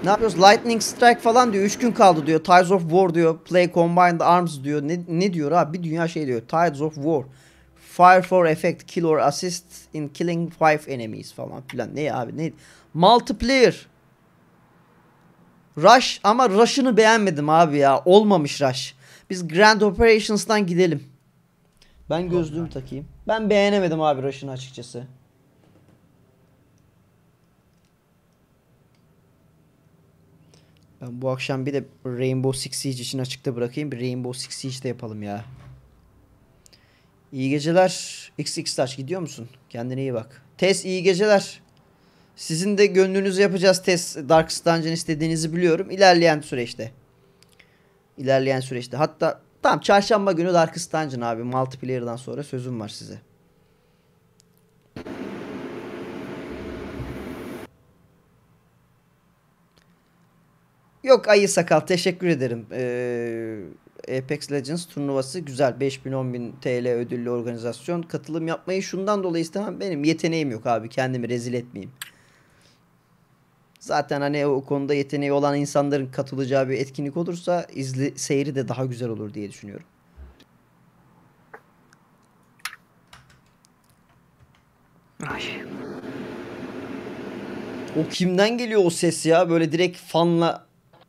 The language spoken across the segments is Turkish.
Ne yapıyoruz? Lightning Strike falan diyor. 3 gün kaldı diyor. Tides of War diyor. Play Combined Arms diyor. Ne diyor abi? Bir dünya şey diyor. Tides of War. Fire for effect. Kill or assist in killing 5 enemies falan filan. Ne abi? Ne? Multiplayer. Rush ama Rush'ını beğenmedim abi ya. Olmamış Rush. Biz Grand Operations'tan gidelim. Ben gözlüğümü takayım. Ben beğenemedim abi Rush'ını açıkçası. Ben bu akşam bir de Rainbow Six Siege için açıkta bırakayım. Bir Rainbow Six Siege de yapalım ya. İyi geceler. XX Touch gidiyor musun? Kendine iyi bak. Tess iyi geceler. Sizin de gönlünüzü yapacağız Tess. Dark Dungeon istediğinizi biliyorum. İlerleyen süreçte. İlerleyen süreçte. Hatta tamam çarşamba günü Dark Dungeon abi. Multiplayer'dan sonra sözüm var size. Yok ayı sakal teşekkür ederim. Apex Legends turnuvası güzel. 5000-10.000 TL ödüllü organizasyon. Katılım yapmayı şundan dolayı istemem. Benim yeteneğim yok abi. Kendimi rezil etmeyeyim. Zaten hani o konuda yeteneği olan insanların katılacağı bir etkinlik olursa seyri de daha güzel olur diye düşünüyorum. Ay. O kimden geliyor o ses ya? Böyle direkt fanla.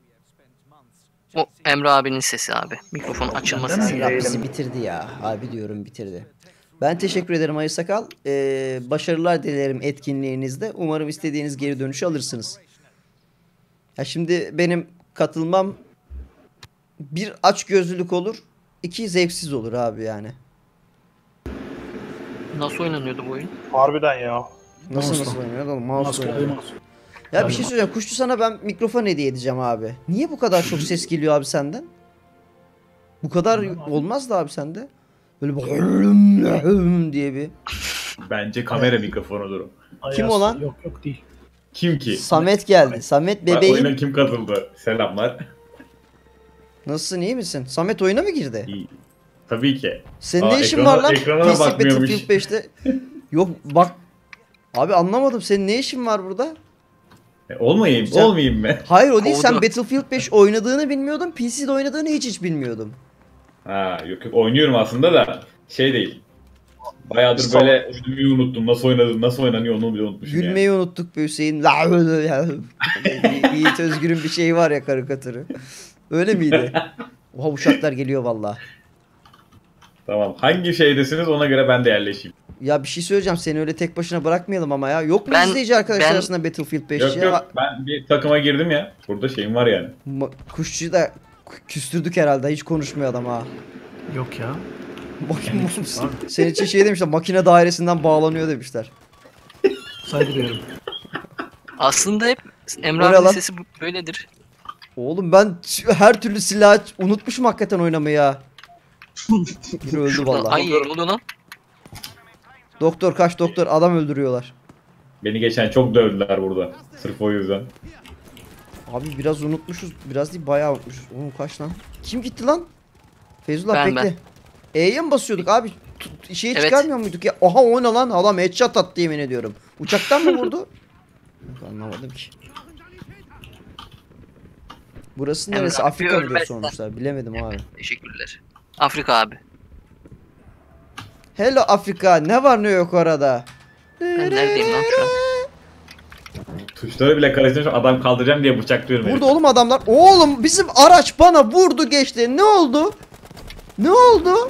O Emre abinin sesi abi. Mikrofon açılması Benden mi? sesi. Ya bizi bitirdi ya. Abi diyorum bitirdi. Ben teşekkür ederim Ayı Sakal. Başarılar dilerim etkinliğinizde. Umarım istediğiniz geri dönüşü alırsınız. Ya şimdi benim katılmam bir açgözlülük olur, iki zevksiz olur abi yani. Nasıl oynanıyordu bu oyun? Harbiden ya. Nasıl oynuyor oğlum? Mouse oynuyor. Mouse. Ya bir şey söyleyeceğim. Kuşçu sana ben mikrofon hediye edeceğim abi. Niye bu kadar çok ses geliyor abi senden? Bu kadar olmaz da abi sende. Böyle bir diye bir. Bence kamera mikrofonudur o. Kim o lan? Yok yok değil. Kim ki? Samet geldi. Samet Bak, bebeğim. oyuna kim katıldı? Selamlar. Nasılsın iyi misin? Samet oyuna mı girdi? İyi. Tabii ki. Senin Aa, ne işin ekrana- var lan? ekrana da PC bakmıyormuş. Battlefield 5'te. Yok bak. Abi anlamadım. Senin ne işin var burada? Olmayayım, Güzel. olmayayım mı? Hayır o değil. Sen Kovdu. Battlefield 5 oynadığını bilmiyordum. PC'de oynadığını hiç bilmiyordum. Ha, yok oynuyorum aslında da şey değil. Bayağıdır böyle oynamayı unuttum. Nasıl oynanıyor onu bile unutmuşum Gülmeyi unuttuk be Hüseyin. Yiğit Özgür'ün bir şeyi var ya karikatürü. Öyle miydi? Oha uçaklar geliyor valla. Tamam. Hangi şeydesiniz ona göre ben de yerleşeyim. Ya bir şey söyleyeceğim. Seni öyle tek başına bırakmayalım ama ya. Yok mu Ben- izleyici arkadaşlar ben- arasında Battlefield 5 Yok ya? yok ben bir takıma girdim ya. Burada şeyim var yani. Kuşçuyu da küstürdük herhalde. Hiç konuşmuyor adam ha. Yok ya. Senin için şey demişler. Makine dairesinden bağlanıyor demişler. Saygı duyuyorum. Aslında hep Emre O ne abinin lan? sesi böyledir. Oğlum ben her türlü silah unutmuşum hakikaten oynamayı ya. Biri öldü Şuradan, vallahi. ay ne oluyor lan? Doktor kaç doktor adam öldürüyorlar. Beni geçen çok dövdüler burada. Sırf o yüzden. Abi biraz unutmuşuz. Biraz değil bayağı unutmuşuz. Oğlum kaç lan? Kim gitti lan? Feyzullah Ben, bekle. E'ye mi basıyorduk abi? Şeyi Evet. çıkarmıyor muyduk ya? Oha o ne lan? Adam headshot attı yemin ediyorum. Uçaktan mı vurdu? Yok, anlamadım ki. Burası Emre neresi? abi, Afrika mı diye ölmezsen. sormuşlar. Bilemedim abi. Teşekkürler. Afrika abi. Hello Afrika. Ne var ne yok orada? Ben neredeyim lan şu an? Tuşları bile karıştırmış adam kaldıracağım diye bıçaklıyorum. Burada oğlum adamlar. Oğlum bizim araç bana vurdu geçti. Ne oldu? Ne oldu?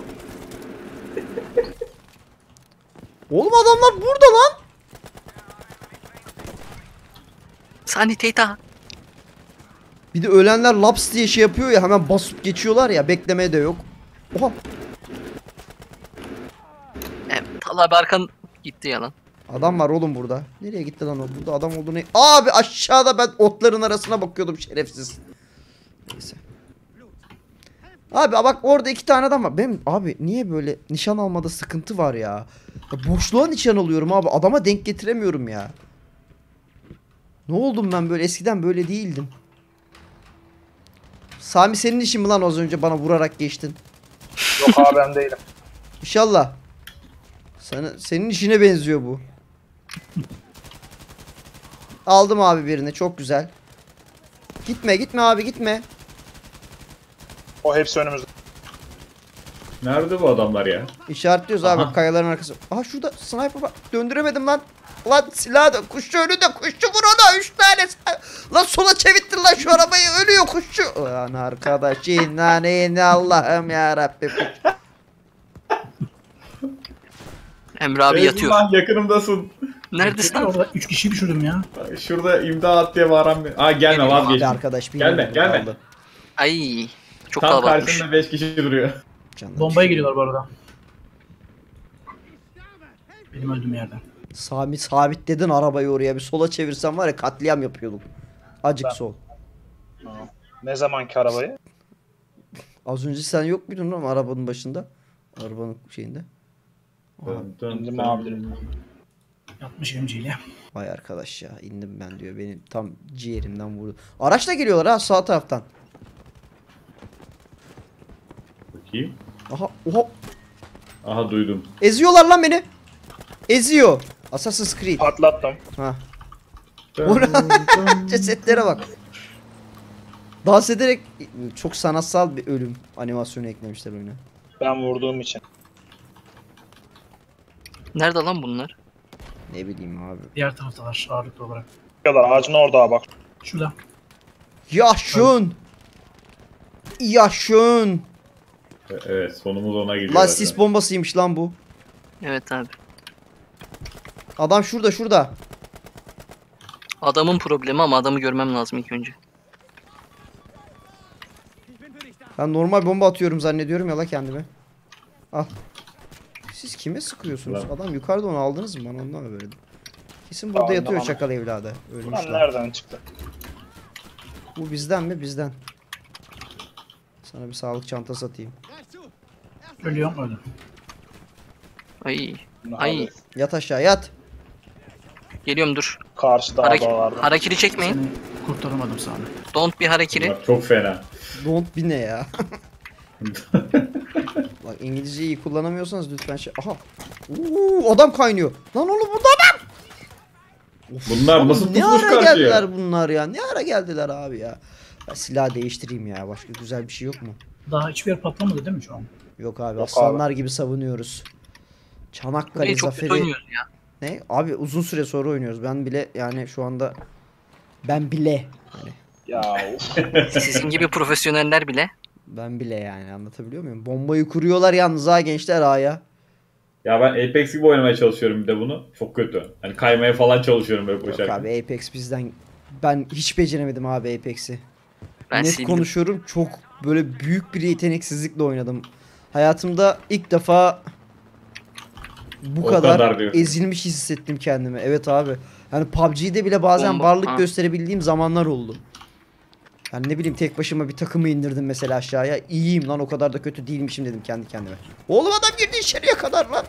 Oğlum adamlar burada lan. Saniteta. Bir de ölenler laps diye şey yapıyor ya hemen basıp geçiyorlar ya beklemeye de yok. Oha Evet, Talha abi arkan gitti ya lan. adam var oğlum burada. Nereye gitti lan o? Burada adam olduğunu. Abi aşağıda ben otların arasına bakıyordum şerefsiz. Neyse. Abi bak orada iki tane adam var. Benim abi niye böyle nişan almada sıkıntı var ya? Ya boşluğa nişan alıyorum abi. Adama denk getiremiyorum ya. Ne oldum ben böyle? Eskiden böyle değildim. Sami senin işin mi lan az önce bana vurarak geçtin? Yok abi ben değilim. İnşallah. Senin işine benziyor bu. Aldım abi birini. Çok güzel. Gitme abi gitme. O hepsi önümüzde. Nerede bu adamlar ya? İşaretliyoruz abi Aha. kayaların arkası. Aha şurada sniper var. Döndüremedim lan. Lan silah da kuşçu önünde kuşçu vur ona 3 tane. Lan sola çevirttir lan şu arabayı ölüyor kuşçu. Lan arkadaş inanın Allah'ım ya Rabbim. Emre abi yatıyor. Eyvallah, yakınımdasın. Neredesin abi? Orada 3 kişiyi düşürdüm ya. Şurada imdat diye bağıran bir... Aa gelme Geliyorum Abi vazgeçtim. arkadaş bir Gelme, yere gelme. kaldı. Ay. Çok Tam kalabalıkmış. karşısında 5 kişi duruyor. Canım. Bombaya geliyorlar bu arada. Benim öldüğüm yerden. Sabitledin arabayı oraya bir sola çevirsen var ya katliam yapıyorduk. Acık Ben- sol. Ne zamanki arabayı? Az önce sen yok muydun lan arabanın başında? Arabanın şeyinde. İndim abilerim. Yatmış emciyle. Vay arkadaş ya indim ben diyor. Benim tam ciğerimden vurdu. Araçla geliyorlar ha sağ taraftan. Bakayım. Aha oha Aha duydum. eziyorlar lan beni. Eziyor. Assassin's Creed. Patlattım. Ha. Cesetlere bak. Dans ederek çok sanatsal bir ölüm animasyonu eklemişler oyuna. Ben vurduğum için. Nerede lan bunlar? Ne bileyim abi. Diğer taraftalar ağırlıklı olarak. Bu kadar ağacın orada bak. Şurada. Yaşın. Yaşın. Evet sonumuz ona gidiyor. Lan zaten. sis bombasıymış lan bu. Evet abi. Adam şurada. Adamın problemi ama adamı görmem lazım ilk önce. Ben normal bomba atıyorum zannediyorum ya la kendime. Al. Siz kime sıkıyorsunuz? Lan. Adam yukarıda onu aldınız mı? Bana ondan böyle. Kesin burada Anlamadım. yatıyor çakal evladı. Lan Ölmüşler. nereden çıktı? Bu bizden mi? Bizden. Sana bir sağlık çantası atayım. Ölüyorum öldüm. Ay. Ne Ay. abi? Yat aşağı yat. Geliyorum dur. Karşıda adalarda. Harakiri çekmeyin. Seni kurtaramadım Sami. Don't be harakiri. Bunlar çok fena. Don't be ne ya? Bak İngilizceyi iyi kullanamıyorsanız lütfen şey... Aha. Adam kaynıyor. Lan oğlum burada adam. Of, Bunlar oğlum nasıl ne tutmuş ara karşıya? geldiler bunlar ya? Ne ara geldiler abi ya? Ben silah değiştireyim ya. Başka güzel bir şey yok mu? Daha hiçbir yer patlamadı değil mi şu an? Yok abi Yok aslanlar gibi savunuyoruz. Çanakkale Burayı çok kötü zaferi... oynuyoruz ya. Ne? Abi uzun süre sonra oynuyoruz. Ben bile yani şu anda... Ben bile... Hani Ya of. Sizin gibi profesyoneller bile. ben bile yani anlatabiliyor muyum? Bombayı kuruyorlar yalnız ha gençler A'ya. Ya ben Apex gibi oynamaya çalışıyorum bir de bunu. Çok kötü. Hani kaymaya falan çalışıyorum böyle Yok koşarken. abi Apex bizden... Ben hiç beceremedim abi Apex'i. Ben Net sildim. konuşuyorum. Çok böyle büyük bir yeteneksizlikle oynadım. Hayatımda ilk defa bu O kadar, kadar diyorsun. ezilmiş hissettim kendimi. Evet abi. Yani PUBG'de bile bazen Bomba- varlık ha. gösterebildiğim zamanlar oldu. Yani ne bileyim tek başıma bir takımı indirdim mesela aşağıya. İyiyim lan o kadar da kötü değilmişim dedim kendi kendime. Oğlum adam girdi içeriye kadar lan.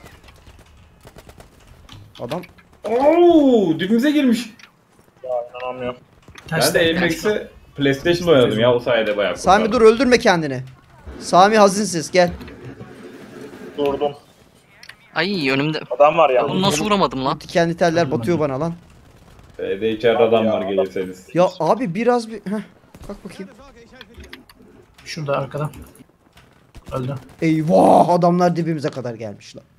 Adam Oo, dibimize girmiş. İnanamıyorum. Ben de Apex'i PlayStation'da oynadım ya o sayede bayağı. Sami dur öldürme kendini. Sami hazinsiz gel. Durdum. Ay önümde. Adam var ya. Bunu nasıl vuramadım lan? Dikenli teller batıyor bana lan. Evde içeride adam var Ya, gelirseniz. Ya abi biraz bir... Heh, kalk bakayım. Şurada arkada. Öldü. Eyvah adamlar dibimize kadar gelmiş lan.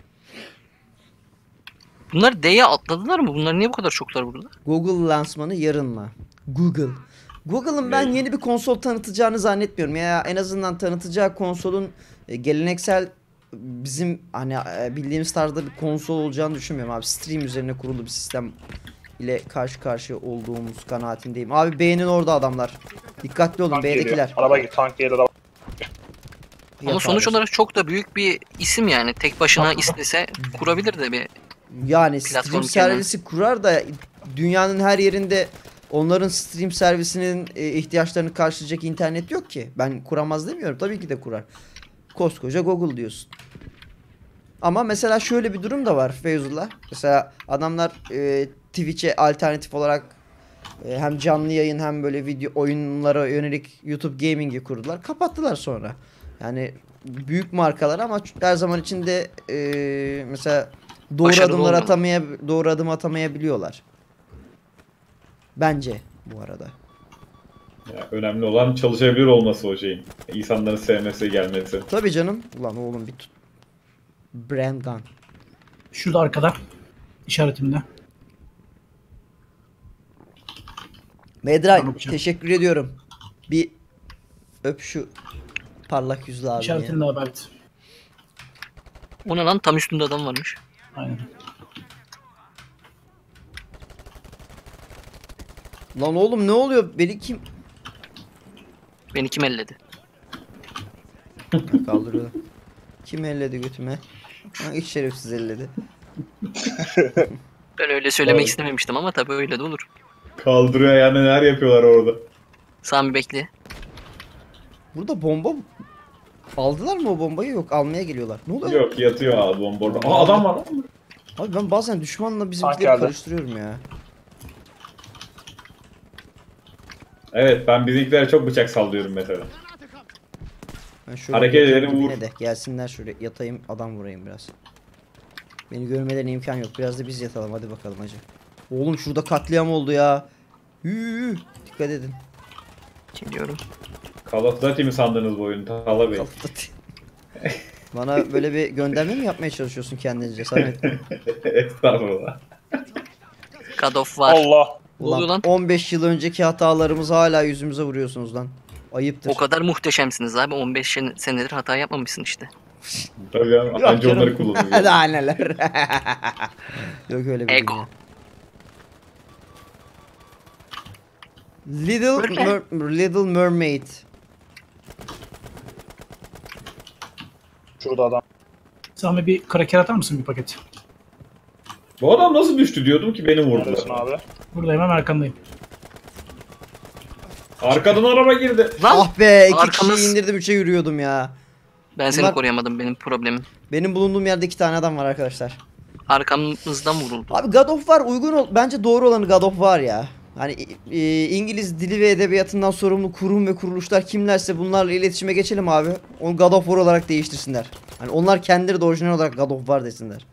Bunlar D'ye atladılar mı? Bunlar niye bu kadar çoklar burada? Google lansmanı yarınla. Google. Google'ın ben Ne? yeni bir konsol tanıtacağını zannetmiyorum. Ya en azından tanıtacağı konsolun geleneksel bizim hani bildiğimiz tarzda bir konsol olacağını düşünmüyorum abi. Stream üzerine kurulu bir sistem ile karşı karşıya olduğumuz kanaatindeyim. Abi beğenin orada adamlar. Dikkatli olun Tank geliyor. B'dekiler. Araba git tank geliyor. Ama Yap sonuç abi. olarak çok da büyük bir isim yani. Tek başına istese kurabilir de bir. Yani Platform stream kenar. servisi kurar da dünyanın her yerinde onların stream servisinin ihtiyaçlarını karşılayacak internet yok ki. Ben kuramaz demiyorum. Tabii ki de kurar. Koskoca Google diyorsun. Ama mesela şöyle bir durum da var Feyzullah. Mesela adamlar Twitch'e alternatif olarak hem canlı yayın hem böyle video oyunlara yönelik YouTube Gaming'i kurdular. Kapattılar sonra. Yani büyük markalar ama her zaman içinde mesela doğru Başarılı adımlar olmuyorlar. doğru adım atamayabiliyorlar. Bence bu arada. Ya, önemli olan çalışabilir olması o şeyin. İnsanların sevmesi, gelmesi. Tabii canım. Ulan oğlum bir tut. Brand gun. Şurada arkada. İşaretimde. Medray Tamam, hocam. teşekkür ediyorum. Bir öp şu parlak yüzlü abi ya. İşaretimde abi, evet. O ne lan? Tam üstünde adam varmış. Aynen. Lan oğlum ne oluyor? Beni kim Beni kim elledi? kaldırıyor? Kim elledi götüme? Ha, hiç şerefsiz elledi. Ben öyle söylemek Evet. istememiştim ama tabii öyle de olur. Kaldırıyor yani, neler yapıyorlar orada. Sami bekle. Burada bomba aldılar mı o bombayı? Yok, almaya geliyorlar. Ne oluyor? Yok, yatıyor abi bomba orada. Aa, adam var lan. Abi ben bazen düşmanla Tank bizimkileri geldi. karıştırıyorum ya. Evet, ben bizimkilere çok bıçak sallıyorum mesela. Ben şöyle Hareket yatayım edelim, dibine vur. de. Gelsinler şöyle yatayım, adam vurayım biraz. Beni görmelerine imkan yok. Biraz da biz yatalım, hadi bakalım hacı. Oğlum şurada katliam oldu ya. Hüüü. Dikkat edin. Geliyorum. Call of Duty mi sandınız bu oyunu Tala Bey? Bana böyle bir gönderme mi yapmaya çalışıyorsun kendince Samet? Estağfurullah. God of var. Allah. Ne oluyor Ulan lan? 15 yıl önceki hatalarımızı hala yüzümüze vuruyorsunuz lan. Ayıptır. O kadar muhteşemsiniz abi. 15 senedir hata yapmamışsın işte. Tabii ya, Yok anca canım. onları kullanıyor. Daha neler. Yok öyle bir Ego. dünya. Little Mermaid. Şurada adam. Sami bir kraker atar mısın bir paket? Bu adam nasıl düştü diyordum ki beni Neredesin vurdular. abi? Buradayım, hemen arkandayım. Arkadan araba girdi. Lan! Ah be, iki Arkamız- kişiyi indirdim, 3'e yürüyordum ya. Ben seni Bunlar- koruyamadım. Benim problemim. Benim bulunduğum yerde 2 tane adam var arkadaşlar. Arkamızdan vuruldu. Abi God of War uygun bence doğru olanı God of War ya. Hani İngiliz dili ve edebiyatından sorumlu kurum ve kuruluşlar kimlerse bunlarla iletişime geçelim abi. Onu God of War olarak değiştirsinler. Hani onlar kendileri de orijinal olarak God of War desinler.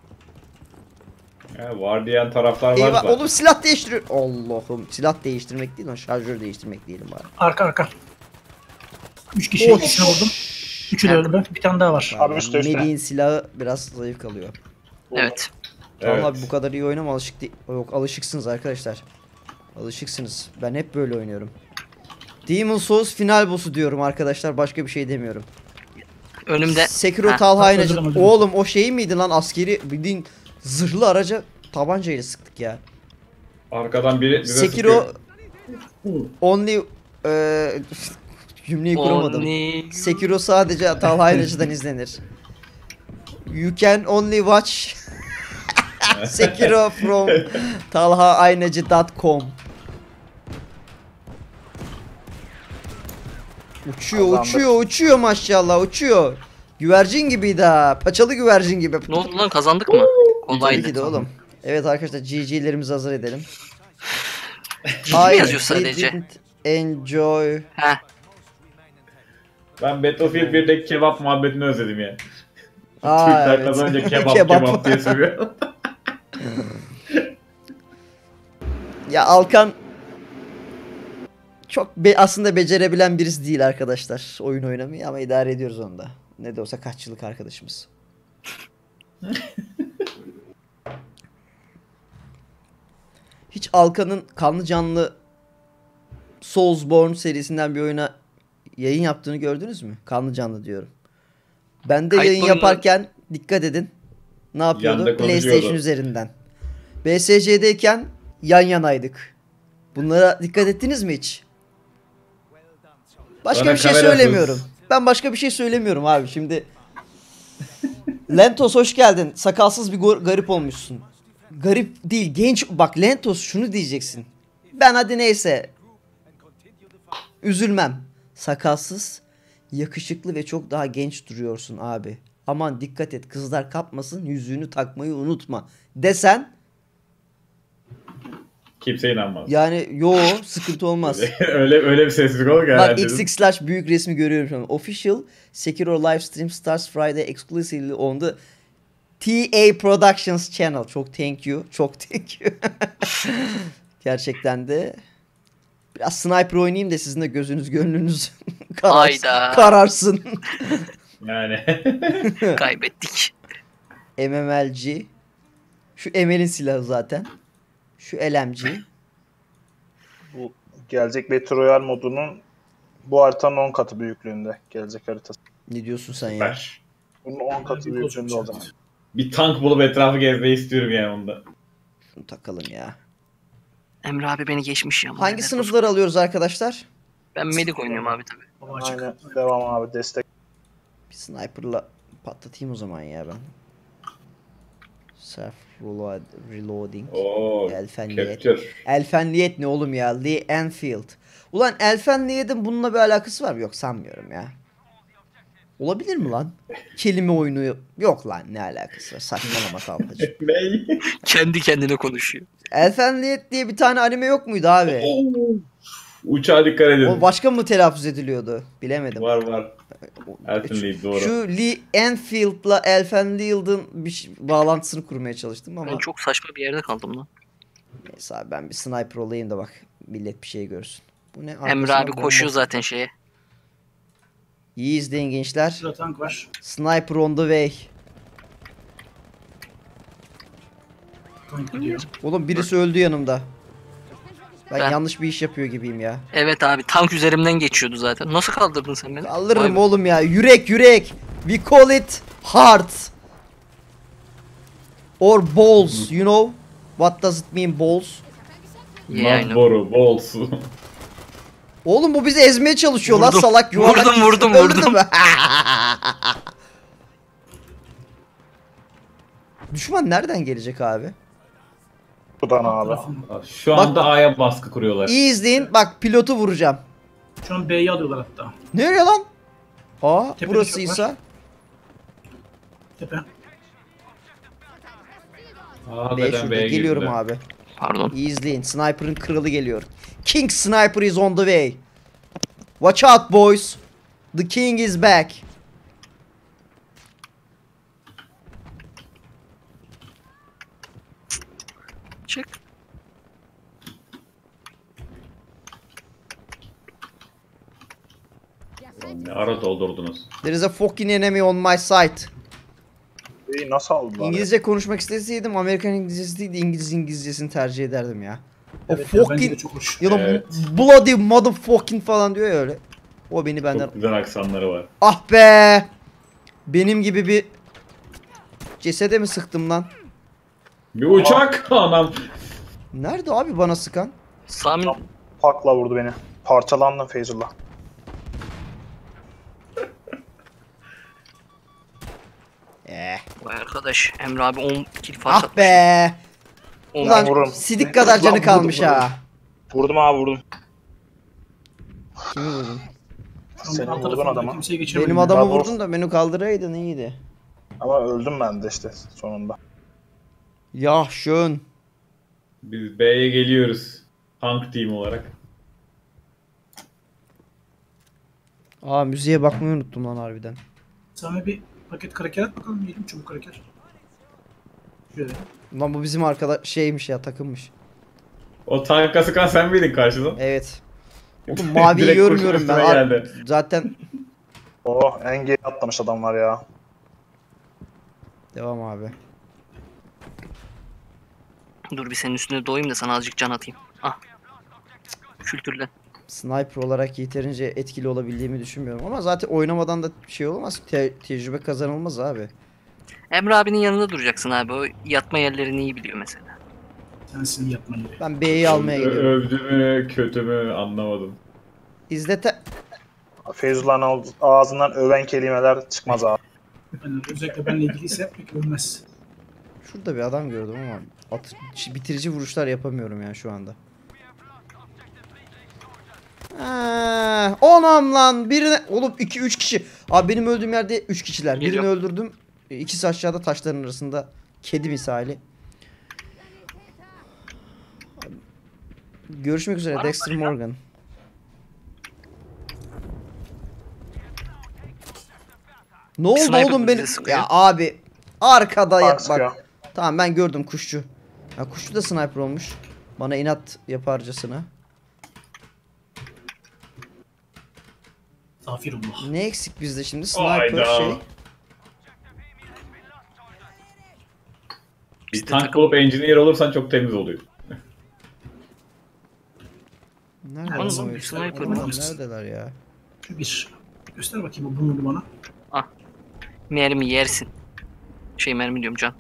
Ya, var diyen taraflar var Eyvah da. oğlum, silah değiştiriyor. Allah'ım, silah değiştirmek değil lan, şarjör değiştirmek diyelim bari. Arka. 3 kişi, Oh. ikisini vurdum. 3'ü de öldü. Bir tane daha var. Abi üstte, üstte. Medi'nin silahı biraz zayıf kalıyor. Evet. Evet. Tamam abi, bu kadar iyi oynama, alışık değil. Yok, alışıksınız arkadaşlar. Alışıksınız. Ben hep böyle oynuyorum. Demon Souls final boss'u diyorum arkadaşlar, başka bir şey demiyorum. Önümde. Sekiro Heh, Talha özür Aynacı. dilerim, özür dilerim. Oğlum o şey miydi lan, askeri bildiğin zırhlı araca tabancayla sıktık ya. Arkadan biri bize Sekiro sıkıyor. only cümleyi kuramadım. Only- Sekiro sadece Talha Aynacı'dan izlenir. You can only watch Sekiro from talhaaynacı.com. Uçuyor maşallah, uçuyor. Güvercin gibiydi ha. Paçalı güvercin gibi. Ne oldu lan? Kazandık mı? Tabii Kolaydı. ki de oğlum. Evet arkadaşlar, GG'lerimizi hazır edelim. GG mi yazıyor sadece? didn't enjoy. Heh. Ben Battlefield 1'deki kebap muhabbetini özledim ya. Aa, Türkler evet. kazanınca kebap Kebap. kebap diye sövüyor. Ya Alkan çok aslında becerebilen birisi değil arkadaşlar oyun oynamayı, ama idare ediyoruz onu da. Ne de olsa kaç yıllık arkadaşımız. Hiç Alkan'ın kanlı canlı Soulsborne serisinden bir oyuna yayın yaptığını gördünüz mü? Kanlı canlı diyorum. Ben de Kayıtlı yayın oyunu- yaparken dikkat edin. Ne yapıyordu? Yanda konuşuyordu. PlayStation üzerinden. BSC'deyken yan yanaydık. Bunlara dikkat ettiniz mi hiç? Başka Bana bir şey kamerasız. söylemiyorum. Ben başka bir şey söylemiyorum abi şimdi. Lentos hoş geldin. Sakalsız bir garip olmuşsun. Garip değil, genç. Bak Lentos, şunu diyeceksin. Ben hadi neyse. Üzülmem. Sakalsız, yakışıklı ve çok daha genç duruyorsun abi. Aman dikkat et, kızlar kapmasın, yüzüğünü takmayı unutma desen, Kimse inanmaz. yani yo, sıkıntı olmaz. öyle bir sessizlik olur ki Bak herhalde. XX/ büyük resmi görüyorum şu an. Official Sekiro live stream starts Friday exclusively on the TA Productions channel. Çok thank you. Çok thank you. Gerçekten de Biraz sniper oynayayım da sizin de gözünüz gönlünüz Hayda. kararsın. Yani. Kaybettik. MMLG. Şu Emel'in silahı zaten. Şu LMG. Bu gelecek Battle Royale modunun bu haritanın 10 katı büyüklüğünde gelecek haritası. Ne diyorsun sen ya? Süper. Bunun 10 katı büyüklüğünde olacak. Bir tank bulup etrafı gezmeyi istiyorum yani onda. Şunu takalım ya. Emre abi beni geçmiş ya. Hangi sınıfları alıyoruz arkadaşlar? Ben medik oynuyorum abi tabii. Baba açık. Aynen. Devam abi, destek. Bir sniper'la patlatayım o zaman ya ben. Self reloading. Oo. Elfenliyet. Capture. Elfenliyet ne oğlum ya? Lee Enfield. Ulan Elfenliyet'in bununla bir alakası var mı? Yok, sanmıyorum ya. Olabilir mi lan? Kelime oyunu yok lan, ne alakası var? Saçmalama Talpacığım. Ne? Kendi kendine konuşuyor. Elfenliyet diye bir tane anime yok muydu abi? Uçağa dikkat edin. O başka mı telaffuz ediliyordu? Bilemedim. Var. Elfenlied doğru. Şu Lee Enfield'la Elfenliyet'in bağlantısını kurmaya çalıştım ama Ben çok saçma bir yerde kaldım lan. neyse abi, ben bir sniper olayım da bak millet bir şey görsün. Bu ne? Emre Arkasına abi bomba. koşuyor zaten şeye. İyi izleyin gençler. Şurada tank var. Sniper on the way. Tank gidiyor. Oğlum birisi öldü yanımda. Ben Ben- yanlış bir iş yapıyor gibiyim ya. Evet abi tank üzerimden geçiyordu zaten. Nasıl kaldırdın sen beni? Vay Kaldırırım be. oğlum ya. Yürek. We call it heart. Or balls, you know? What does it mean balls? Yeah, I Not know. boru, balls. Oğlum bu bizi ezmeye çalışıyor lan Vurdum. salak yuvarlak. Vurdum. Öldürdün mü? Düşman nereden gelecek abi? Buradan abi. Tarafında. Şu anda A'ya baskı kuruyorlar. İyi izleyin. Bak pilotu vuracağım. Şu an B'yi alıyorlar hatta. Nereye lan? Aa, Tepede burasıysa. Tepe. Aa, B neden şurada. B'ye Geliyorum girdiler? abi. Pardon. İyi izleyin. Sniper'ın kralı geliyor. King Sniper is on the way. Watch out boys. The king is back. Çık. Ne ara doldurdunuz? There is a fucking enemy on my side. İyi, nasıl aldılar? İngilizce konuşmak isteseydim Amerikan İngilizcesi değil de İngiliz İngilizcesini tercih ederdim ya. O Evet, ya, bence de fucking çok hoş. ya da Evet. bloody motherfucking falan diyor ya öyle. O beni benden... Çok güzel aksanları var. Ah be! Benim gibi bir cesede mi sıktım lan? Bir uçak anam. Nerede abi bana sıkan? Sami Pakla vurdu beni. Parçalandım Feyzullah. vay arkadaş. Emre abi 10 kill fark Ah atmış. be! 10 Ulan vururum. sidik kadar canı Lan kalmış vurdum, ha. Vurdum abi, vurdum. Kimi vurdun? Şu an Senin alt vurdun tarafında adama. kimseye geçemedim. Benim ya. adamı Daha doğrusu- vurdun da beni kaldıraydın iyiydi. Ama öldüm ben de işte sonunda. Ya schön. Biz B'ye geliyoruz. Tank team olarak. Aa, müziğe bakmayı unuttum lan harbiden. Sana bir paket kraker at bakalım. Yiyelim çubuk kraker. Şöyle. Lan bu bizim arkadaş şeymiş ya, takımmış. O tanka sıkan sen miydin karşıdan? Evet. Oğlum maviyi Direkt görmüyorum ben. koşup üstüne geldi. Zaten Oh, en geri atlamış adam var ya. devam abi. Dur bir senin üstüne doğayım da sana azıcık can atayım. Ah. Kültürlen. Sniper olarak yeterince etkili olabildiğimi düşünmüyorum ama zaten oynamadan da şey olmaz. Tecrübe kazanılmaz abi. Emre abinin yanında duracaksın abi. O yatma yerlerini iyi biliyor mesela. Sensin yapman gerekiyor. Ben B'yi almaya gidiyorum. Övdü mü kötü mü anlamadım. İzlete... Feyzullah'ın ağzından öven kelimeler çıkmaz abi. Yani özellikle benimle ilgiliyse pek ölmez. Şurada bir adam gördüm ama bitirici vuruşlar yapamıyorum yani şu anda. Onam lan birine oğlum 2-3 kişi. Abi benim öldüğüm yerde 3 kişiler. Birini Geliyorum. öldürdüm. İkisi aşağıda taşların arasında kedi misali. Görüşmek üzere Dexter Morgan. Ne oldu Sniper oğlum bize benim? sıkıyor. Ya abi arkada Tank bak. sıkıyor. Tamam ben gördüm kuşçu. Ya kuşçu da sniper olmuş. Bana inat yaparcasına. Estağfirullah. Ne eksik bizde şimdi? Sniper Hayda. şey. Bir tank bulup engineer olursan çok temiz oluyor. Nerede Oğlum, lan o bir herifler? sniper Oğlum, var. neredeler ya? Şu bir. Göster bakayım o bunu bana. Mermi yersin. Mermi diyorum can.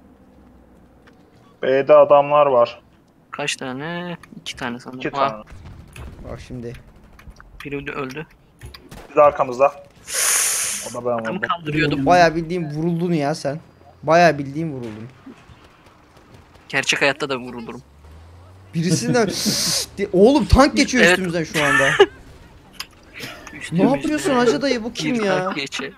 B'de adamlar var. Kaç tane? 2 tane sanırım. 2 tane. Bak şimdi. Biri öldü. Bir de arkamızda. O da ben Adamı vurdum. kaldırıyordum. Bayağı bildiğin vuruldun ya sen. Bayağı bildiğin vuruldun. Gerçek hayatta da vurulurum. Birisinden oğlum tank geçiyor Evet. üstümüzden şu anda. Ne yapıyorsun Hacı dayı, bu kim Bir ya? tank geçe.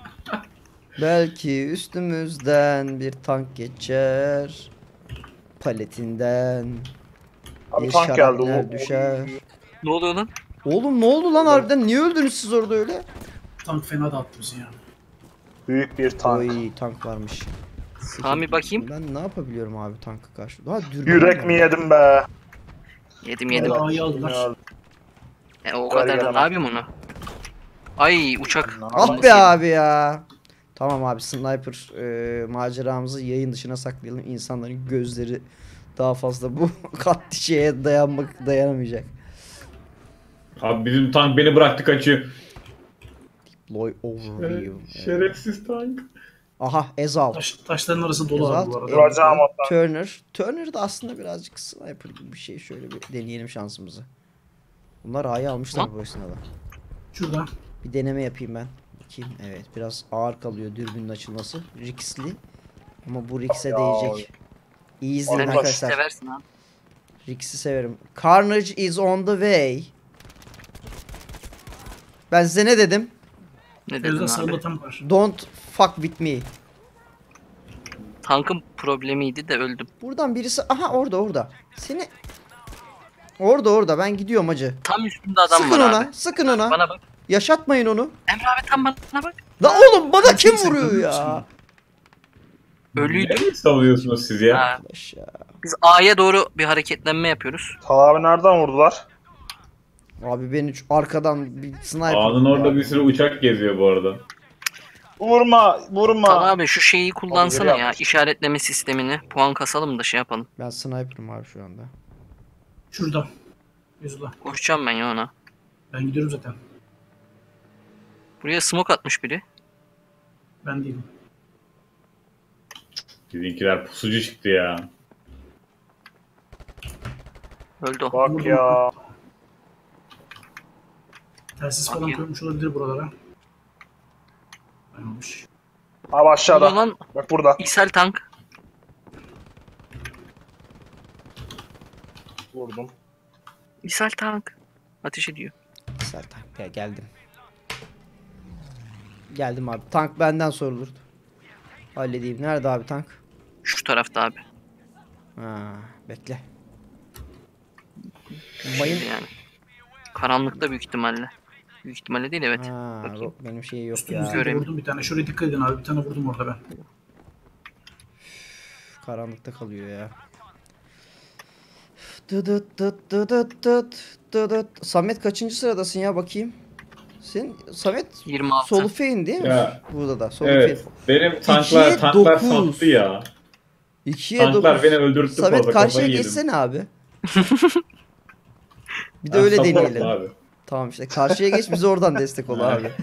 Belki üstümüzden bir tank geçer. Paletinden Abi bir tank geldi. şarapnel düşer. Ne oluyor lan? Oğlum ne oldu lan harbiden? Niye öldünüz siz orada öyle? Tank fena dağıttı bizi ya. Büyük bir tank. Oy tank varmış. Sami bakayım. Ben ne yapabiliyorum abi tanka karşı? Daha dürbün Yürek var. mi yedim be? Yedim Evet. yedim. A'yı aldılar. Bilmiyorum. O kadar da gelemem. ne yapayım onu? Ay uçak. Ah be abi ya. Tamam abi, sniper maceramızı yayın dışına saklayalım. İnsanların gözleri daha fazla bu katli şeye dayanamayacak. Abi bizim tank beni bıraktı kaçıyor. Loy overview. Şerefsiz tank. Aha Ezal. Taşların arası dolu abi bu Ezal. arada. Duracağım o tank. Turner. Turner da aslında birazcık sniper gibi bir şey. Şöyle bir deneyelim şansımızı. Bunlar A'yı almışlar Lan. bu esnada. Şurada. Bir deneme yapayım ben. Bakayım. Evet, biraz ağır kalıyor dürbünün açılması. Riskli. Ama bu Rix'e Ya. değecek. İyi izleyin Sen arkadaşlar. seversin abi. Rix'i severim. Carnage is on the way. Ben size ne dedim? Ne dedin Gözde abi? sağında tank var. Don't fuck with me. Tankın problemiydi de öldüm. Buradan birisi... Aha orada. Seni... Orada. Ben gidiyorum hacı. Tam üstünde adam Sıkın var ona. abi. Sıkın ona. Bana bak. Yaşatmayın onu. Emre abi tam bana bak. La oğlum bana kim Kimse vuruyor görmüyor ya? musun? Ölüydü. Ne savunuyorsunuz siz ya? Ha, Arkadaş ya. biz A'ya doğru bir hareketlenme yapıyoruz. Talha abi nereden vurdular? Abi beni arkadan bir sniper... A'nın orada bir sürü uçak geziyor bu arada. Vurma. Tamam abi şu şeyi kullansana yeri ya. yapmış. İşaretleme sistemini. Puan kasalım da şey yapalım. Ben sniper'ım abi şu anda. Şurada. Yüzla. Koşacağım ben ya ona. Ben gidiyorum zaten. Buraya smoke atmış biri. Ben değilim. Bizimkiler pusucu çıktı ya. Öldü o. Bak ya. Telsiz falan Bakayım. koymuş olabilir buralara. Aynen. Abi aşağıda. Ulan lan Bak burada. İksel tank. Vurdum. İksel tank. Ateş ediyor. Güzel tank. Ya geldim. Geldim abi. Tank benden sorulur. Halledeyim. Nerede abi tank? Şu tarafta abi. Ha, bekle. Bayım. Yani. Karanlıkta büyük ihtimalle. Büyük ihtimalle değil evet. Ha, Bakayım. yok, benim şey yok ya. Üstümüzde Göreyim. vurdum bir tane. Şuraya dikkat edin abi. Bir tane vurdum orada ben. Karanlıkta kalıyor ya. Dıdıt dıt dıdıt dıt dıdıt. Samet kaçıncı sıradasın ya bakayım. Sen Samet 26. Solufein değil mi? Ya. Burada da Solufein. Evet. Benim tanklar İkiye tanklar dokuz. sattı ya. 2'ye Tanklar 9. beni öldürttü Samet fazla, karşıya kafayı yedim. geçsene abi. Bir de Ben öyle support'um deneyelim. Abi. Tamam işte karşıya geç, bize oradan destek ol abi.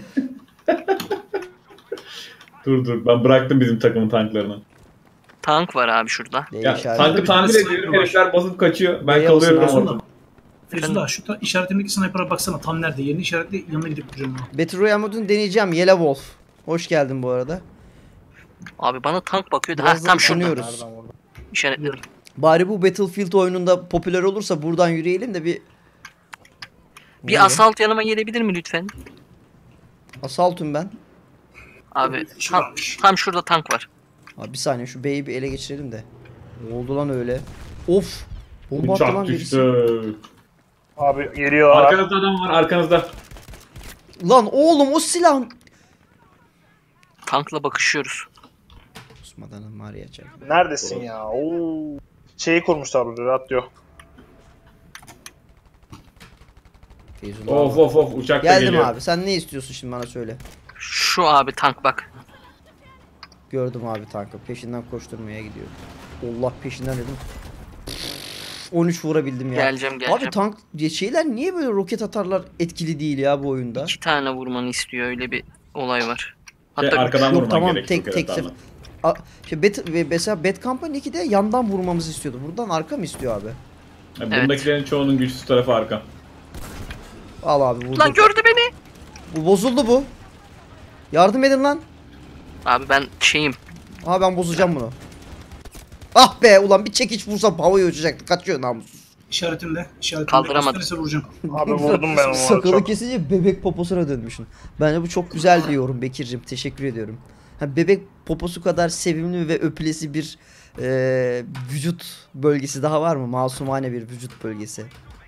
Dur ben bıraktım bizim takımın tanklarını. Tank var abi şurada. D Ya işareti. tankı bir tamir tane ediyorum, sniper var. herifler basıp kaçıyor. Ben Bey kalıyorum olsun, orada. Feyzullah. Feyzullah şu işaretimdeki sniper'a baksana tam nerede? Yerini işaretle yanına gidip duracağım ben. Battle Royale modunu deneyeceğim. Yellow Wolf. Hoş geldin bu arada. Abi bana tank bakıyordu. Biraz Ha da tam şurada. ısınıyoruz. Nereden vurdun? İşaretledim. Bari bu Battlefield oyununda popüler olursa buradan yürüyelim de bir... Bir asalt yanıma gelebilir mi lütfen? Asaltım ben. Abi Şu tam, varmış. tam şurada tank var. Abi bir saniye şu B'yi bir ele geçirelim de. Ne oldu lan öyle? Of! Bomba attı Uçak lan birisi. düştü. Abi geliyorlar. Arkanızda adam var, arkanızda. Lan oğlum o silah... Tankla bakışıyoruz. Osman'ın Maria çay. Neredesin ya? Oo. Şeyi kurmuşlar burada radyo. Feyzullah Of abi. of uçak da Geldim geliyor. abi. Sen ne istiyorsun şimdi bana söyle. Şu abi tank bak. Gördüm abi tankı. Peşinden koşturmaya gidiyor. Allah peşinden dedim. 13 vurabildim ya. Geleceğim. Abi tank şeyler niye böyle roket atarlar etkili değil ya bu oyunda? 2 tane vurmanı istiyor, öyle bir olay var. Şey, Hatta arkadan Yok, vurman tamam, gerek. tek- çok tek evet, sef- tamam. Mesela Bad Company 2'de yandan vurmamızı istiyordu. Buradan arka mı istiyor abi? Yani Evet. bundakilerin çoğunun güçsüz tarafı arka. Al abi vurdum. lan gördü beni. Bu bozuldu bu. Yardım edin lan. Abi ben şeyim. Aha ben bozacağım bunu. Ah be ulan bir çekiç vursam havaya uçacaktı. Kaçıyor namussuz. İşaretimde. Kaldıramadım. Gösterirse vuracağım. Abi vurdum ben onu. Sakalı çok. kesince bebek poposuna dönmüşsün. Bence bu çok güzel bir yorum Bekir'cim. Teşekkür ediyorum. Ha, bebek poposu kadar sevimli ve öpülesi bir vücut bölgesi daha var mı? Masumane bir vücut bölgesi.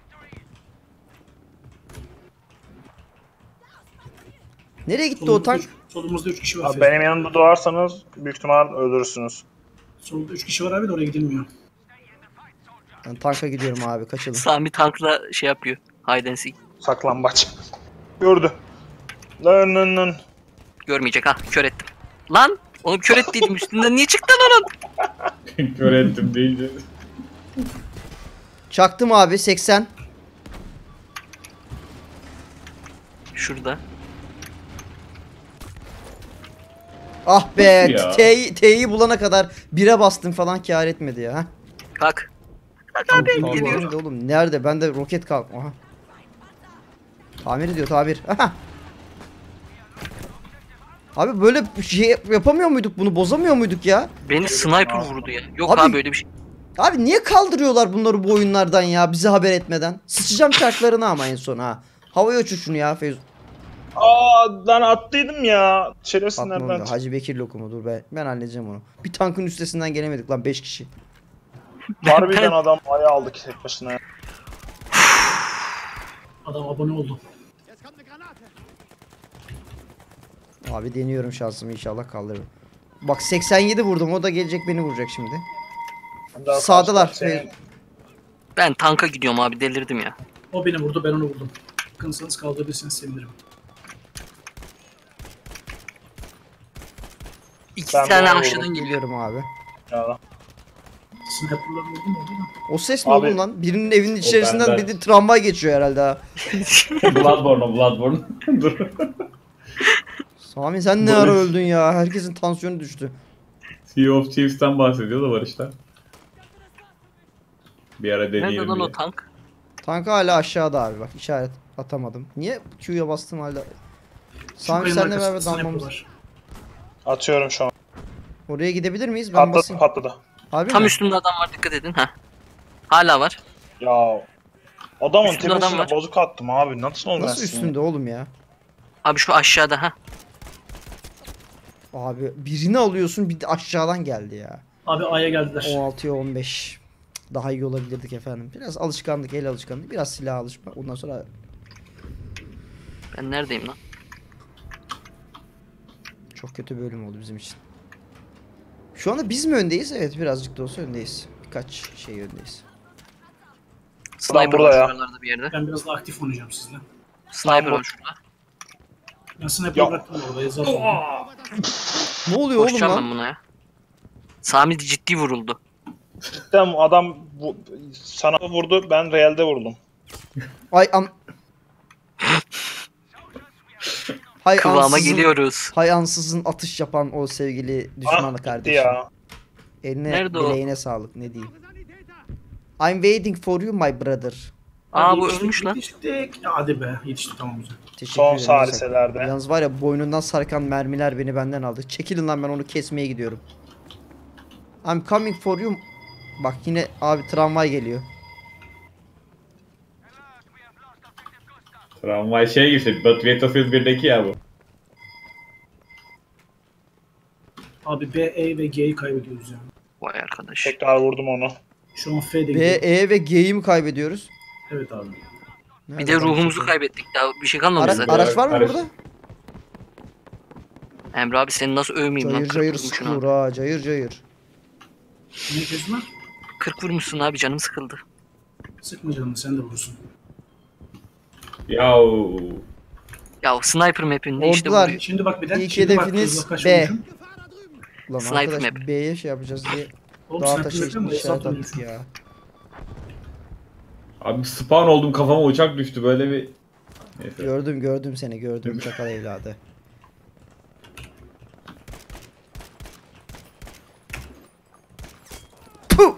Nereye gitti o tank? Solumuzda 3 kişi var. Abi benim yanımda doğarsanız büyük ihtimal ölürsünüz. Solda 3 kişi var abi de oraya gidilmiyor. Ben tanka gidiyorum abi kaçalım. Sami tankla şey yapıyor. Hide and seek. Saklambaç. Gördü. Lan. Görmeyecek ha. Kör ettim. Lan! Onu kör ettiydim, üstünden niye çıktın onun? Kör ettim deyince. Çaktım abi 80. Şurada. Ah be Ya. T'yi bulana kadar 1'e bastım falan kâr etmedi ya. Kalk. Kalk Tamam, abi, tamam. geliyor. Nerede oğlum? Nerede? Bende roket kal. Aha. Tamir ediyor tabir. Aha. Abi böyle bir şey yapamıyor muyduk bunu? Bozamıyor muyduk ya? Beni sniper vurdu ya. Yok Abi- abi öyle bir şey. Abi niye kaldırıyorlar bunları bu oyunlardan ya? Bize haber etmeden. Sıçacağım çarklarına ama en son ha. Havaya uçur şunu ya Feyz. Lan attıydım ya. Şerefsinler Atma ben. onu. Hacı Bekir lokumu dur be. Ben halledeceğim onu. Bir tankın üstesinden gelemedik lan 5 kişi. Harbiden adam aya aldı tek başına. Adam abone oldu. Abi deniyorum şansımı inşallah kaldırırım. Bak 87 vurdum o da gelecek beni vuracak şimdi. Daha Sağdalar. senin- Ben tanka gidiyorum abi, delirdim ya. O beni vurdu, ben onu vurdum. Yakınsanız kaldırırsanız sevinirim. İki Ben tane de aşağıdan geliyor. Geliyorum abi. Ya. Sniper'ları vurdum orada da. O ses ne Abi- oğlum lan? Birinin evinin içerisinden benden. bir de tramvay geçiyor herhalde ha. Bloodborne. Dur. Sami sen ne ara öldün ya? Herkesin tansiyonu düştü. Sea of Thieves'ten bahsediyor da Barış'ta. Bir ara Nerede deneyelim lan o diye. tank? Tank hala aşağıda abi bak işaret atamadım. Niye Q'ya bastım hala? Şu Sami kayanın senle arkasında beraber sniper dalmamız. var. Atıyorum şu an. Oraya gidebilir miyiz? Ben basayım. Patladı. Abi Tam mi? üstümde adam var, dikkat edin ha. Hala var. Ya. Adamın Üstünde adam tepesine var. bozuk attım abi. Nasıl olmaz? Nasıl üstünde oğlum ya? Abi şu aşağıda ha. Abi birini alıyorsun bir de aşağıdan geldi ya. Abi A'ya geldiler. 16'ya 15. Daha iyi olabilirdik efendim. Biraz alışkanlık, el alışkanlığı. Biraz silah alışma. Ondan sonra Ben neredeyim lan? çok kötü bir bölüm oldu bizim için. Şu anda biz mi öndeyiz? Evet birazcık da olsa öndeyiz. Birkaç şey öndeyiz. Sniper burada var ya. şuralarda bir yerde. Ben biraz da aktif oynayacağım sizle. Sniper var şurada. Ben sniper Ya. bıraktım orada. Zaten. Ne oluyor oğlum Koşacağım lan? ben buna ya. Sami ciddi vuruldu. Cidden adam sana vurdu. Ben realde vurdum. Ay am... Hay Kıvama ansızın, geliyoruz. hay ansızın atış yapan o sevgili düşmanı Gitti kardeşim. ya. Eline Nerede o? bileğine sağlık ne diyeyim. I'm waiting for you my brother. Aa bu Yetiştik, ölmüş lan. Yetiştik. Ya hadi be. Yetiştik tamam güzel. Teşekkür Son ederim. saliselerde. Yalnız var ya boynundan sarkan mermiler beni benden aldı. Çekilin lan ben onu kesmeye gidiyorum. I'm coming for you. Bak yine abi tramvay geliyor. Tramvay şey gibi. Battlefield 1'deki ya bu. Abi B, E ve G'yi kaybediyoruz yani. Vay arkadaş. Tekrar vurdum onu. Şu an F'de B, gidiyor. E ve G'yi mi kaybediyoruz? Evet abi. Bir Nerede de adam ruhumuzu çekiyor? kaybettik, daha bir şey kalmadı zaten. Araç var mı Araç. burada? Emre abi seni nasıl övmeyeyim lan? Cayır 40 cayır vurmuşsun sıkıyor abi. ha cayır cayır. Ne kez var? 40 vurmuşsun abi, canım sıkıldı. Sıkma canını sen de vurursun. Ya o sniper map'inde işte Ordular. vuruyor. Şimdi bak bir de. İlk Şimdi bak, hedefiniz hızla kaç B. vurmuşum. Lan Sniper arkadaş map. B'ye şey yapacağız diye Oğlum dağa sniper taşa yapıyor mu? işaret Hesap attık dönüyorsun. ya. Abi spawn oldum, kafama uçak düştü böyle bir. Neyse. Gördüm seni gördüm çakal evladı. Puh!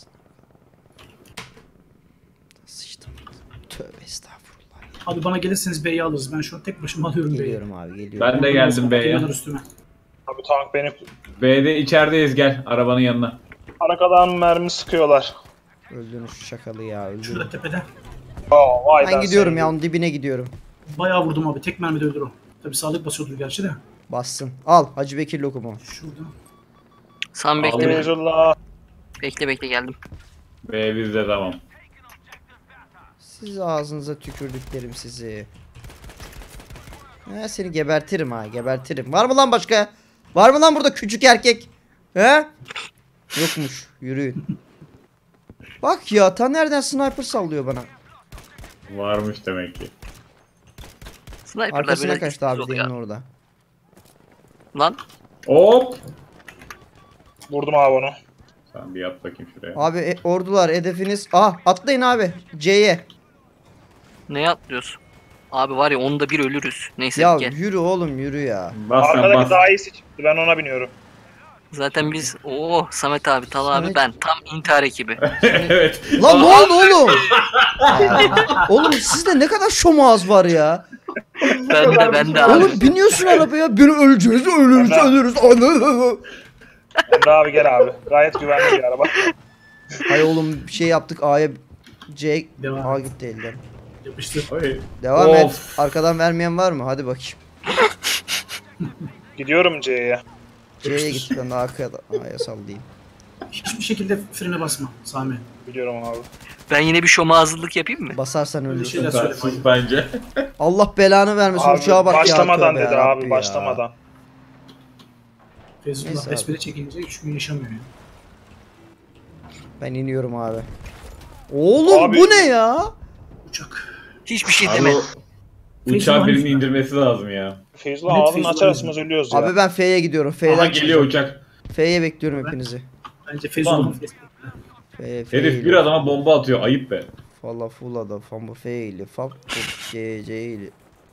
Sıçtım. Tövbe estağfurullah. Abi bana gelirseniz B'yi alırız. Ben şu an tek başıma alıyorum B'yi. Geliyorum abi geliyorum. Ben de geldim B'ye. Geliyorlar üstüme. Abi tank beni B'de içerideyiz, gel arabanın yanına. arkadan mermi sıkıyorlar. Öldürün şu şakalı ya öldürün. Şurada tepede. Vay Ben gidiyorum ya onun dibine gidiyorum. Bayağı vurdum abi. Tek mermide öldür o. Tabi sağlık basıyordur gerçi de. Bassın. Al Hacı Bekir lokumu. Şurada. Sen bekle beni. Eyvallah. Bekle geldim. B bizde, tamam. Siz ağzınıza tükürdüklerim sizi. Seni gebertirim ha gebertirim. Var mı lan başka? Var mı lan burada küçük erkek? He? Yokmuş. Yürüyün. Bak ya ta nereden sniper sallıyor bana. Varmış demek ki. Sniper'lar Arkasına biraz kaçtı abi oluyor. senin orada. Lan Hop. Vurdum abi onu. Sen bir yat bakayım şuraya. Abi ordular hedefiniz. Atlayın abi. C'ye. neye atlıyorsun? Abi var ya onda bir ölürüz. Neyse Ya gel. yürü oğlum yürü ya. Bas sen Arkadaki bas. daha iyisi çıktı. Ben ona biniyorum. Zaten biz Samet abi, Tal abi, Samet- ben tam intihar ekibi. Evet. Lan ne oldu oğlum? Oğlum sizde ne kadar şomaz var ya. ben de abi. Oğlum biniyorsun arabaya beni öleceğiz ölürüz. Emre abi gel abi. Gayet güvenli bir araba. Hay oğlum bir şey yaptık A'ya C Devam A et. gitti elden. Yapıştır. Oy. Devam Of. et. Arkadan vermeyen var mı? Hadi bakayım. Gidiyorum C'ye. C'ye git ben de A'ya sallayayım. Hiçbir şekilde frene basma Sami. Biliyorum abi. Ben yine bir şomazlılık yapayım mı? Basarsan Öyle ölürsün. şeyler Sen söyle. sus bence. Allah belanı vermesin Abi uçağa bak ya. başlamadan tövbe dedi yarabbi abi ya. başlamadan. Neyse Feyzullah abi. besmele çekince 3 gün yaşamıyor ya. Ben iniyorum abi. Oğlum Abi- bu ne ya? Uçak. Hiçbir şey Abi deme. o uçağın birini indirmesi lazım ya. Feyzullah Net ağzını Feyzullah açar bizim. açmaz ölüyoruz ya. Abi ben F'ye gidiyorum. Aha F'den geliyor uçak. F'ye bekliyorum hepinizi. Bence Feyzullah'ın Lan. F Herif bir adama bomba atıyor, ayıp be. Falla fulla famba F ile fab C ile.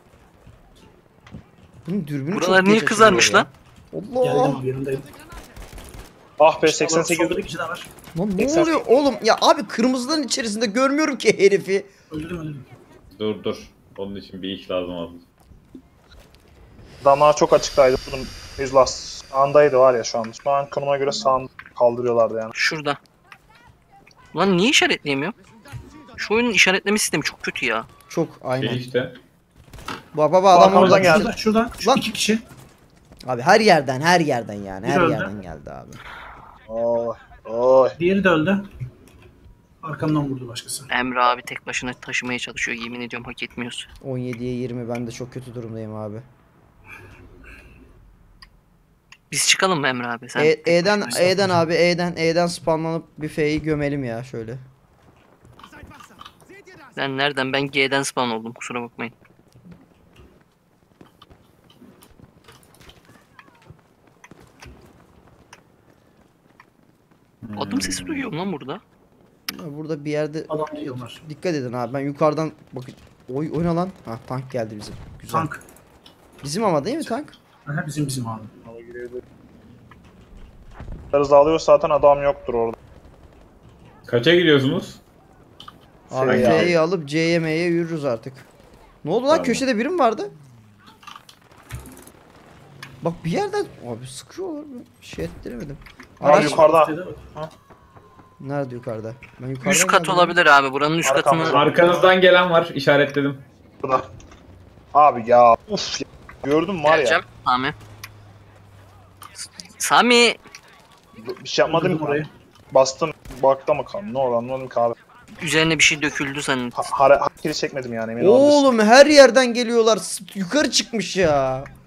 Bunun dürbünü Buralar çok niye geç kızarmış açılıyor lan? ya. Geldim Allah. abi yanındayım. Ah be Solda 88 bir kişi daha var. Lan ne 88. oluyor oğlum? Ya abi kırmızıların içerisinde görmüyorum ki herifi. Öldürdüm. Dur. Onun için bir iş lazım abi. adamlar çok açıktaydı. Bunun Feyzullah sağındaydı var ya şu an. Şu an konuma göre sağını kaldırıyorlardı yani. Şurada. Lan niye işaretleyemiyorum? Şu oyunun işaretleme sistemi çok kötü ya. Çok aynen. Şey işte. Bak adam Arkamızdan orada geldi. geldi. Şuradan. Şu Lan. 2 kişi. Abi her yerden yani. Her öldü. yerden geldi abi. Oy. Oy. Diğeri de öldü. Arkamdan vurdu başkası. Emre abi tek başına taşımaya çalışıyor. Yemin ediyorum hak etmiyorsun. 17'ye 20 ben de çok kötü durumdayım abi. Biz çıkalım mı Emre abi? Sen E'den başına abi E'den spamlanıp bir F'yi gömelim ya şöyle. Ben nereden? Ben G'den spawn oldum. Kusura bakmayın. Adım sesi duyuyorum lan burada. Burada bir yerde Adam diyorlar. dikkat edin abi ben yukarıdan bakın. O ne lan? Ha tank geldi bizim. Güzel. Tank. Bizim ama değil mi tank? Aha, bizim abi. Hızlı alıyor zaten adam yoktur orada. Kaça gidiyorsunuz? Abi F'yi F'yi alıp C'ye M'ye yürürüz artık. Ne oldu lan Tamam. köşede biri mi vardı? Bak bir yerden abi sıkıyorlar bir şey ettiremedim. Abi Araç yukarıda. nerede yukarıda? Ben yukarıdan Üst kat geldim. olabilir abi. Buranın üst Arkamızda. katını... Arkanızdan gelen var, işaretledim. Burada. Abi ya. Uf ya. Gördün mü var ya. Geleceğim. Sami. Sami. Bir şey yapmadım Öldürdüm ki. orayı. Bastım. Bakta mı kaldı? Ne oldu anlamadım ki abi. Üzerine bir şey döküldü senin. Hareketi çekmedim yani emin olabilirsin. Oğlum her yerden geliyorlar. Yukarı çıkmış ya.